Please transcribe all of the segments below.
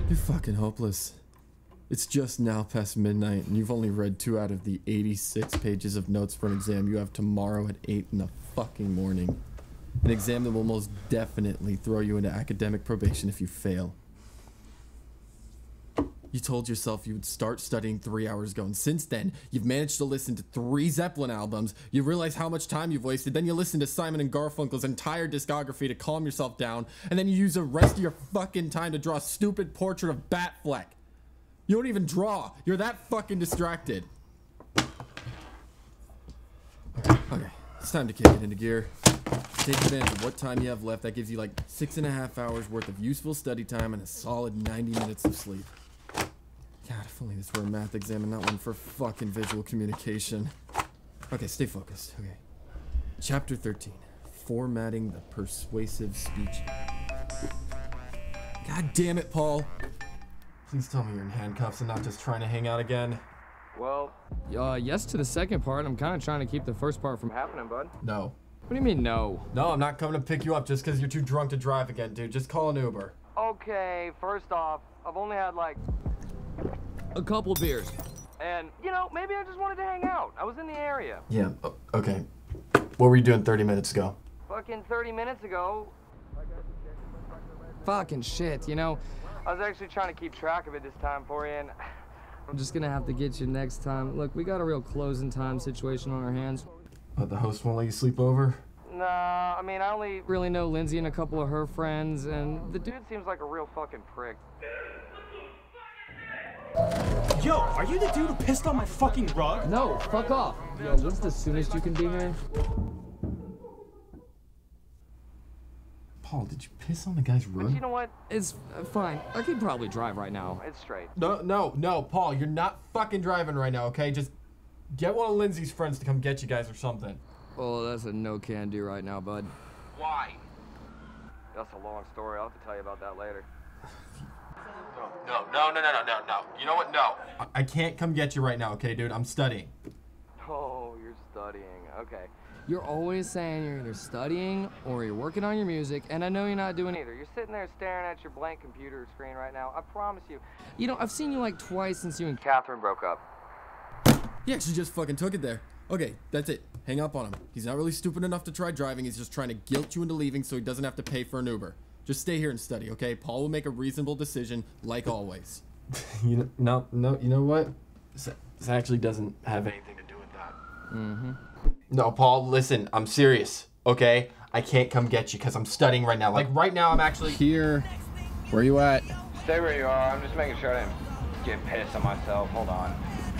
You're fucking hopeless. It's just now past midnight, and you've only read 2 out of the 86 pages of notes for an exam you have tomorrow at 8 in the fucking morning. An exam that will most definitely throw you into academic probation if you fail. You told yourself you would start studying 3 hours ago, and since then, you've managed to listen to 3 Zeppelin albums, you realize how much time you've wasted, then you listen to Simon and Garfunkel's entire discography to calm yourself down, and then you use the rest of your fucking time to draw a stupid portrait of Batfleck. You don't even draw. You're that fucking distracted. Okay, it's time to kick it into gear. Take advantage of what time you have left. That gives you like 6.5 hours worth of useful study time and a solid 90 minutes of sleep. God, if only this were a math exam and not one for fucking visual communication. Okay, stay focused. Okay. Chapter 13. Formatting the persuasive speech. God damn it, Paul. Please tell me you're in handcuffs and not just trying to hang out again. Well, yes to the second part. I'm kind of trying to keep the first part from happening, bud. No. What do you mean, no? No, I'm not coming to pick you up just because you're too drunk to drive again, dude. Just call an Uber. Okay, first off, I've only had like a couple beers. And, you know, maybe I just wanted to hang out. I was in the area. Yeah, okay. What were you doing 30 minutes ago? Fucking 30 minutes ago. Fucking shit, you know. I was actually trying to keep track of it this time for you, and I'm just gonna have to get you next time. Look, we got a real closing time situation on our hands. The host won't let you sleep over? Nah, I mean, I only really know Lindsay and a couple of her friends, and the dude seems like a real fucking prick. Yo, are you the dude who pissed on my fucking rug? No, fuck off. Yo, what's the soonest you can be here? Paul, did you piss on the guy's rug? But you know what? It's fine. I could probably drive right now. It's straight. No, Paul, you're not fucking driving right now, okay? Just get one of Lindsay's friends to come get you guys or something. Oh, that's a no can do right now, bud. Why? That's a long story. I'll have to tell you about that later. No. You know what? No. I can't come get you right now, okay, dude? I'm studying. Oh, you're studying. Okay. You're always saying you're either studying or you're working on your music, and I know you're not doing either. You're sitting there staring at your blank computer screen right now. I promise you. You know, I've seen you like twice since you and Catherine broke up. Yeah, she just fucking took it there. Okay, that's it. Hang up on him. He's not really stupid enough to try driving. He's just trying to guilt you into leaving so he doesn't have to pay for an Uber. Just stay here and study, okay? Paul will make a reasonable decision, like always. You know what? This actually doesn't have anything to do with that. Mm-hmm. No, Paul, listen, I'm serious, okay? I can't come get you because I'm studying right now. Like, right now, I'm actually here. Where you at? Stay where you are. I'm just making sure I didn't get pissed on myself. Hold on.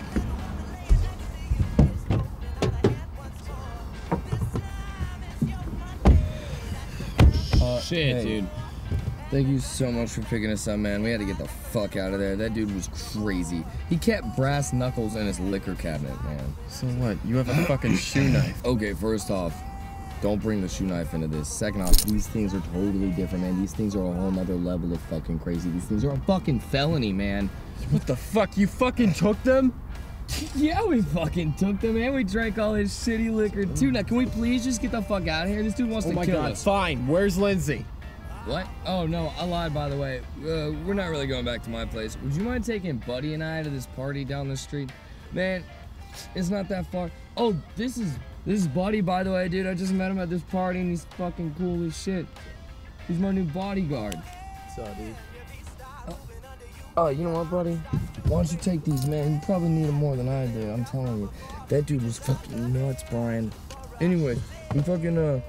Shit, hey. dude. Thank you so much for picking us up, man. We had to get the fuck out of there. That dude was crazy. He kept brass knuckles in his liquor cabinet, man. So what? You have a fucking shoe knife. Okay, first off, don't bring the shoe knife into this. Second off, these things are totally different, man. These things are a whole nother level of fucking crazy. These things are a fucking felony, man. What the fuck? You fucking took them? Yeah, we fucking took them, man. We drank all his shitty liquor, too. Now, can we please just get the fuck out of here? This dude wants to kill us. Fine. Where's Lindsay? What? Oh, no, I lied, by the way. We're not really going back to my place. Would you mind taking Buddy and I to this party down the street? Man, it's not that far. Oh, this is Buddy, by the way, dude. I just met him at this party, and he's fucking cool as shit. He's my new bodyguard. What's up, dude? Oh, you know what, buddy? Why don't you take these, man? You probably need them more than I do. I'm telling you. That dude was fucking nuts, Bryan. Anyway, we fucking,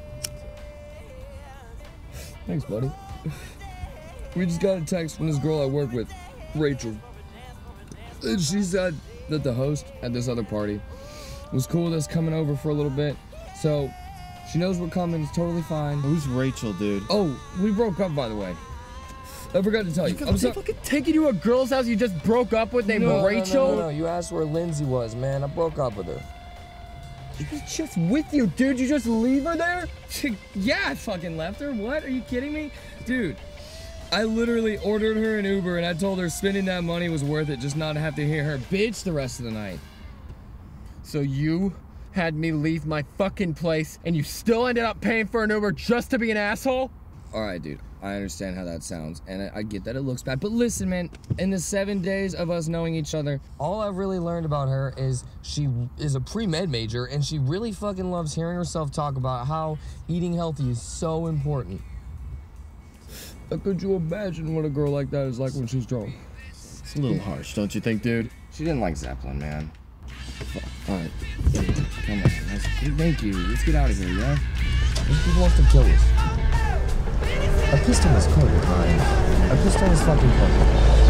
Thanks, buddy. We just got a text from this girl I work with, Rachel. And she said that the host at this other party was cool with us coming over for a little bit. So, she knows we're coming. It's totally fine. Who's Rachel, dude? Oh, we broke up, by the way. I forgot to tell you. I'm so fucking taking you to a girl's house you just broke up with named Rachel? No. You asked where Lindsay was, man. I broke up with her. She was just with you, dude. You just leave her there? Yeah, I fucking left her. What? Are you kidding me? Dude, I literally ordered her an Uber and I told her spending that money was worth it just not to have to hear her bitch the rest of the night. So you had me leave my fucking place and you still ended up paying for an Uber just to be an asshole? Alright, dude. I understand how that sounds, and I get that it looks bad. But listen, man, in the 7 days of us knowing each other, all I've really learned about her is she is a pre-med major, and she really fucking loves hearing herself talk about how eating healthy is so important. Could you imagine what a girl like that is like when she's drunk? It's a little harsh, don't you think, dude? She didn't like Zeppelin, man. Alright. Come on. Thank you. Let's get out of here, yeah? This dude wants to kill us. A pistol is coded, Bryan. A pistol is fucking coded.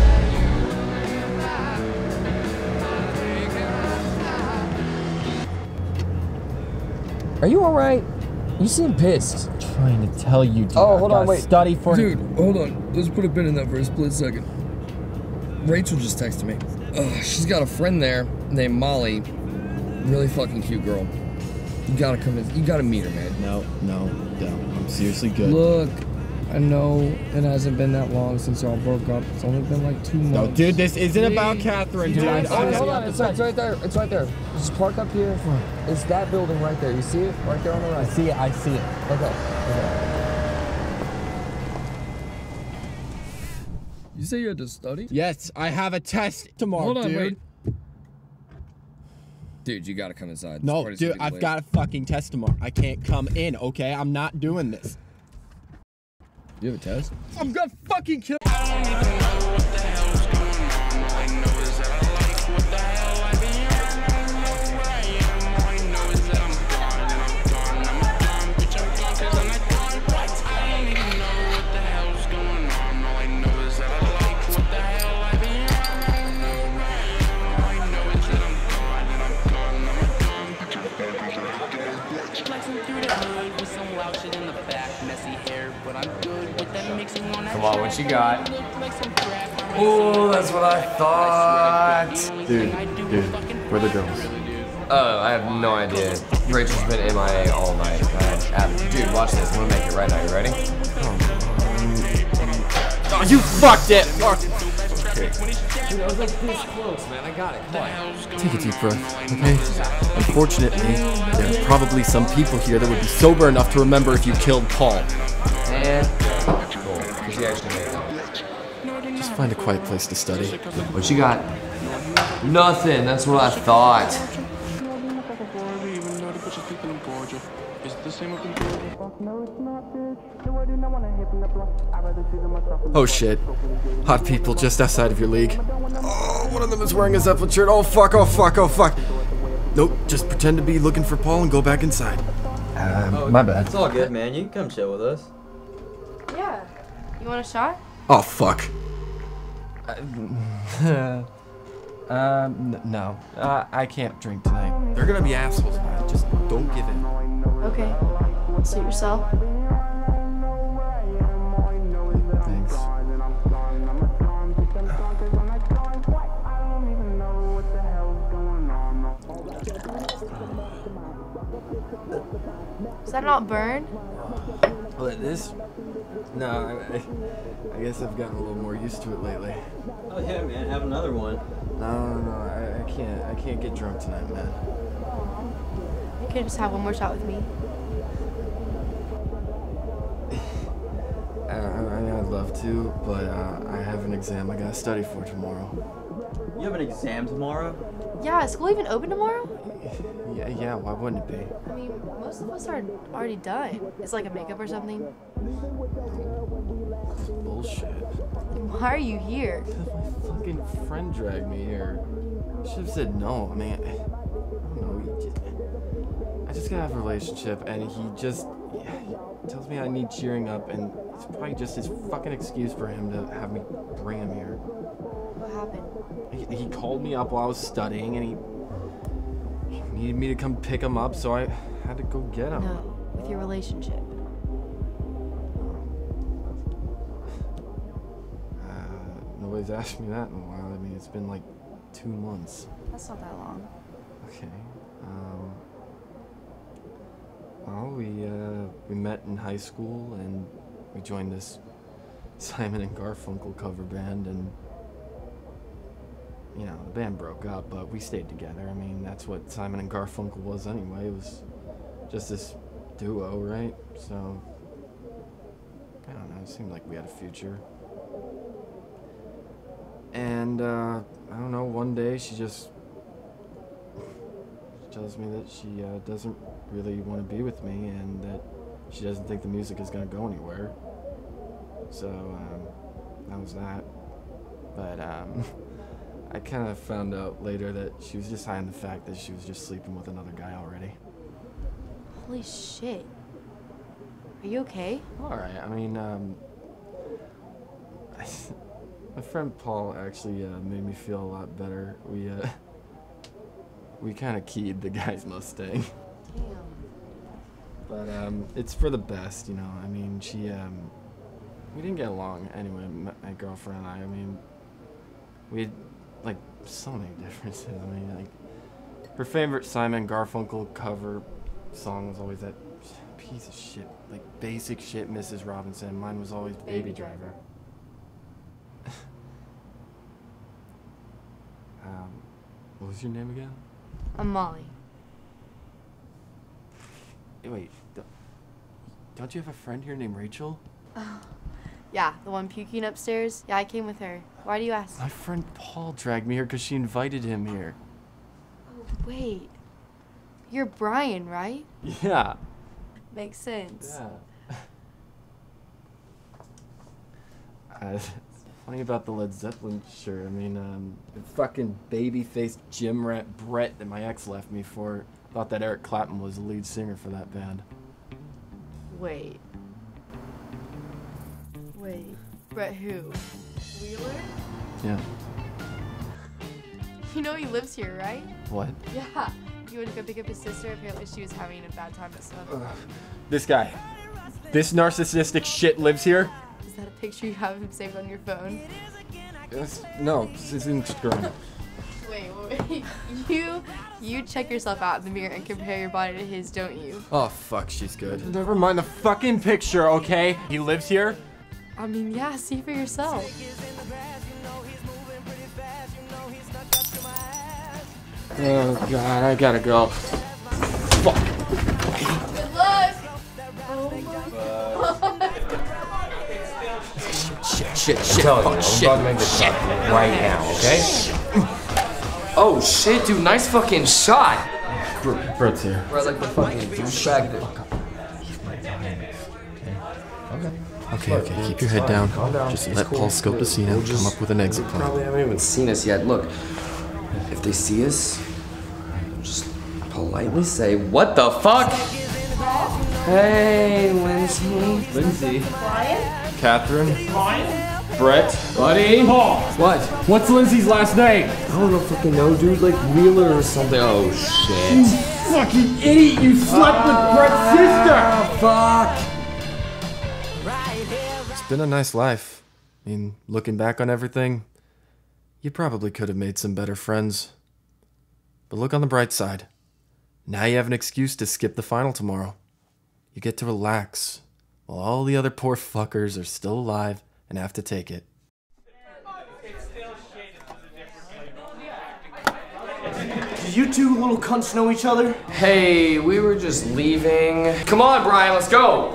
Are you alright? You seem pissed. I'm trying to tell you, dude. Oh, hold on, wait. Study for Dude, hold on. Let's put a pin in that for a split second. Rachel just texted me. She's got a friend there named Molly. Really fucking cute girl. You gotta come in. You gotta meet her, man. No. I'm seriously good. Look, I know it hasn't been that long since y'all broke up. It's only been like 2 months. No, dude, this isn't about Catherine, dude. Hold on, it's right there. It's right there. Just park up here. It's that building right there. You see it? Right there on the right. I see it. Okay. You say you had to study? Yes, I have a test tomorrow, Hold on, dude. wait. Dude, you gotta come inside. No, dude, I've got a fucking test tomorrow. I can't come in, okay? I'm not doing this. You have a test? I'm gonna fucking kill. Come on, what you got? Oh, that's what I thought. Dude, where are the girls? I have no idea. Rachel's been MIA all night. Dude, watch this. I'm gonna make it right now. You ready? Oh, you fucked it! Dude, I was like this close, man. I got it. Come on. Take a deep breath, okay? Unfortunately, there are probably some people here that would be sober enough to remember if you killed Paul. And cool, because you actually made it. Just find a quiet place to study. What you got? Nothing. That's what I thought. Oh shit. Hot people just outside of your league. Oh, one of them is wearing a Zeppelin shirt. Oh fuck. Nope, just pretend to be looking for Paul and go back inside. My bad. It's all good, man. You can come chill with us. Yeah. You want a shot? Oh fuck. No. I can't drink tonight. They're gonna be assholes about it. Just don't give in. Okay. Suit yourself. Thanks. Is that not burned? Well, it is? No, I guess I've gotten a little more used to it lately. Oh yeah, man. Have another one. No, I can't get drunk tonight, man. You could just have one more shot with me. I'd love to, but I have an exam I gotta study for tomorrow. You have an exam tomorrow? Yeah, is school even open tomorrow? Yeah, why wouldn't it be? I mean, most of us are already done. It's like a makeup or something. Bullshit. Why are you here? My fucking friend dragged me here. I should have said no. I mean, I don't know. I just gotta have a relationship, and he tells me I need cheering up, and it's probably just his fucking excuse for him to have me bring him here. What happened? He called me up while I was studying, and he needed me to come pick him up, so I had to go get him. No, with your relationship. Nobody's asked me that in a while. I mean, it's been like 2 months. That's not that long. Okay. Well, we met in high school, and we joined this Simon and Garfunkel cover band, and you know, the band broke up, but we stayed together. I mean, that's what Simon and Garfunkel was anyway. It was just this duo, right? So, yeah, it seemed like we had a future. And, I don't know, one day she just tells me that she doesn't really want to be with me and that she doesn't think the music is going to go anywhere. So, that was that. But, I kind of found out later that she was just hiding the fact that she was just sleeping with another guy already. Holy shit. Are you okay? Alright, I mean, my friend Paul actually made me feel a lot better. We kind of keyed the guy's Mustang. Damn. But it's for the best, you know. I mean, we didn't get along anyway, my girlfriend and I. I mean, we had, like, so many differences. I mean, like, her favorite Simon Garfunkel cover song was always that piece of shit, like, basic shit Mrs. Robinson. Mine was always Baby Driver. What was your name again? I'm Molly. Wait, don't you have a friend here named Rachel? Yeah, the one puking upstairs. Yeah, I came with her. Why do you ask? My friend Paul dragged me here because she invited him here. Oh, wait. You're Bryan, right? Yeah. Makes sense. Yeah. Funny about the Led Zeppelin shirt. I mean, the fucking baby-faced gym rat Brett that my ex left me for thought that Eric Clapton was the lead singer for that band. Wait. Brett who? Wheeler? Yeah. You know he lives here, right? What? Yeah. You went to go pick up his sister. Apparently she was having a bad time at stuff. This guy. This narcissistic shit lives here? Is that a picture you have of him saved on your phone? No, this is Instagram. Wait. You check yourself out in the mirror and compare your body to his, don't you? Oh, fuck, she's good. Never mind the fucking picture, okay? He lives here? I mean, yeah, see for yourself. Oh, God, I gotta go. Fuck. Good luck! Shit, I'm about to make this shot right now, okay? Oh shit, dude, nice fucking shot. Brett's here. Bro, like the fucking douchebag. Okay, keep your head down. Just let Paul scope the scene out and come up with an exit plan. Probably haven't even seen us yet. Look, if they see us, just politely say, "What the fuck?" Hey, Lindsay. Bryan? Catherine. Brett. Buddy. Paul! What? What's Lindsay's last name? I don't know, fucking know, dude. Like Wheeler or something. Oh shit. Fucking idiot! You slept with Brett's sister! Fuck. It's been a nice life. I mean, looking back on everything, you probably could have made some better friends. But look on the bright side. Now you have an excuse to skip the final tomorrow. You get to relax, while all the other poor fuckers are still alive and have to take it. Did you two little cunts know each other? Hey, we were just leaving. Come on, Bryan, let's go.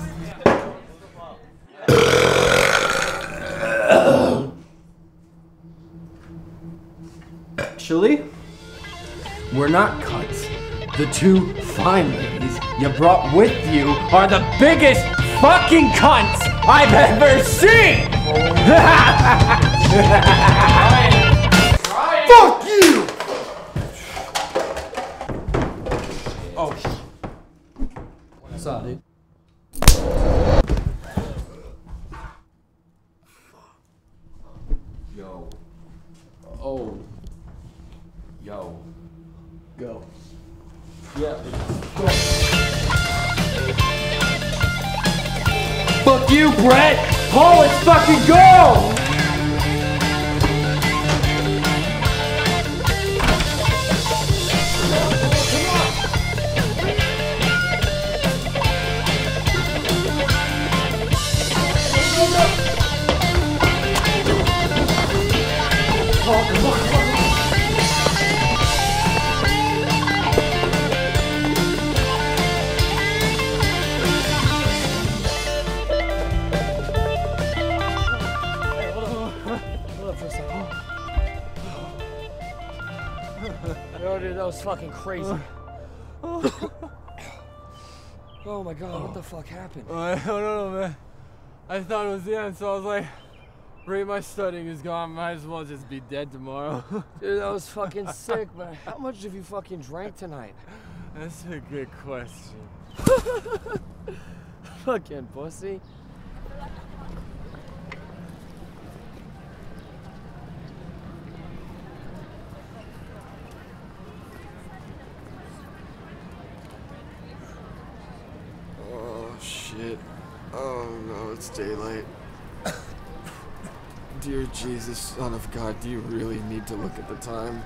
Actually, we're not cunts. The two fine ladies you brought with you are the biggest fucking cunts I've ever seen! Fuck you! Oh. What's up, dude? Yo. Oh. Yo. Go. Yeah. Fuck you, Brett! Paul, let's fucking go! No, dude, that was fucking crazy. Oh my god, what the fuck happened? I don't know, man. I thought it was the end, so I was like, great, my studying is gone. Might as well just be dead tomorrow. Dude, that was fucking sick, but how much have you fucking drank tonight? That's a good question. Fucking pussy. Oh, shit. Oh, no, it's daylight. Dear Jesus, Son of God, do you really need to look at the time?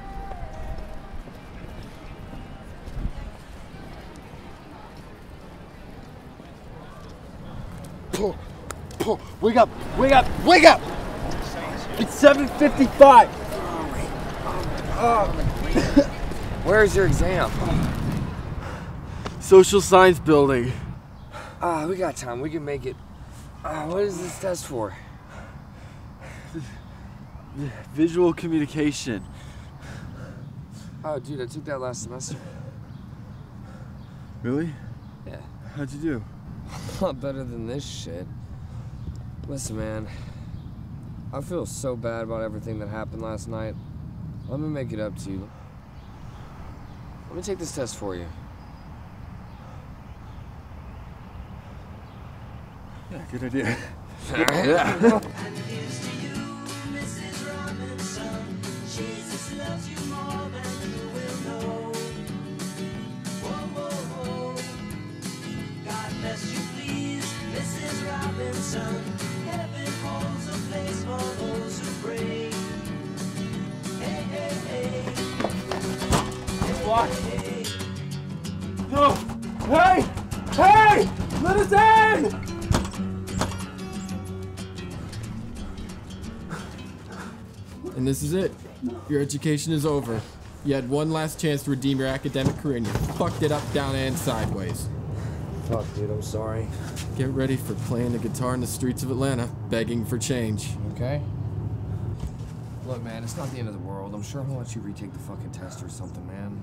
Wake up! Wake up! Wake up! It's 7:55. Where's your exam? Social science building. We got time. We can make it. What is this test for? Visual communication. Oh, dude, I took that last semester. Really? Yeah. How'd you do? A lot better than this shit. Listen, man. I feel so bad about everything that happened last night. Let me make it up to you. Let me take this test for you. Yeah, good idea. Yeah. Heaven holds a place for those who pray. Hey, hey, hey. What? No! Hey! Hey! Let us in! And this is it. Your education is over. You had one last chance to redeem your academic career and you fucked it up down and sideways. Fuck, dude, I'm sorry. Get ready for playing the guitar in the streets of Atlanta, begging for change. Okay? Look, man, it's not the end of the world. I'm sure he'll let you retake the fucking test or something, man.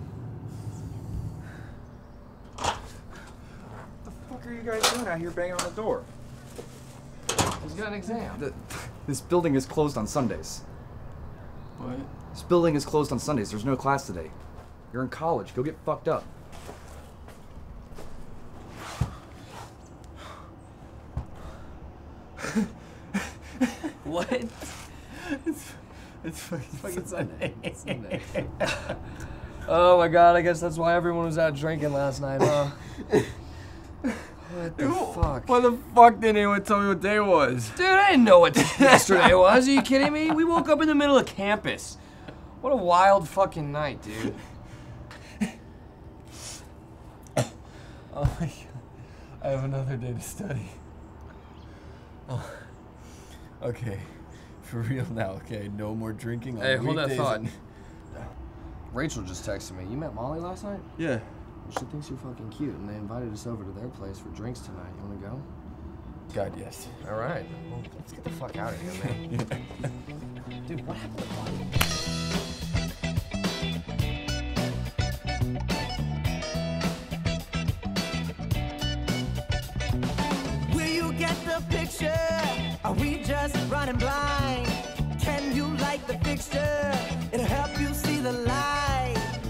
What the fuck are you guys doing out here banging on the door? He's got an exam. This building is closed on Sundays. What? This building is closed on Sundays. There's no class today. You're in college. Go get fucked up. What? It's fucking Sunday. Sunday. Oh my god, I guess that's why everyone was out drinking last night, huh? What the fuck? Why the fuck didn't anyone tell me what day it was? Dude, I didn't know what yesterday was. Are you kidding me? We woke up in the middle of campus. What a wild fucking night, dude. Oh my god. I have another day to study. Oh. Okay. For real now, okay? No more drinking on Hey, hold that weekdays thought. and- Rachel just texted me. You met Molly last night? Yeah. Well, she thinks you're fucking cute, and they invited us over to their place for drinks tonight. You wanna go? God, yes. All right. Well, let's get the fuck out of here, man. Dude, what happened to Bryan? Will you get the picture? Are we just running blind? Can you light the fixture? It'll help you see the light.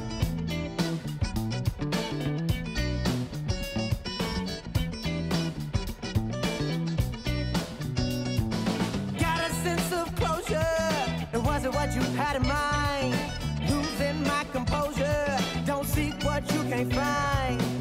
Got a sense of closure. It wasn't what you had in mind. Losing my composure. Don't seek what you can't find.